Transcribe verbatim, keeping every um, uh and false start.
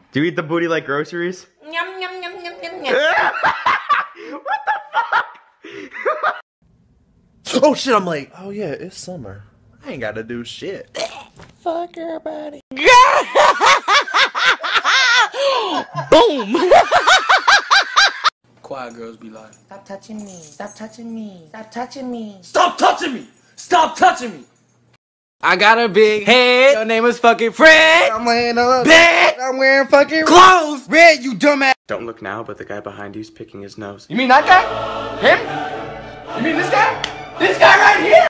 Do you eat the booty like groceries? Yum, yum, yum, yum, yum, yum. What the fuck? Oh shit, I'm late. Oh yeah, it's summer. I ain't gotta do shit. Fuck everybody. Boom! Quiet girls be like, Stop touching me. Stop touching me. Stop touching me. stop touching me! Stop touching me! I got a big head. Your name is fucking Fred. I'm laying on Bed. I'm wearing fucking Clothes. red, you dumbass. Don't look now, but the guy behind you's picking his nose. You mean that guy? Him? You mean this guy? This guy right here?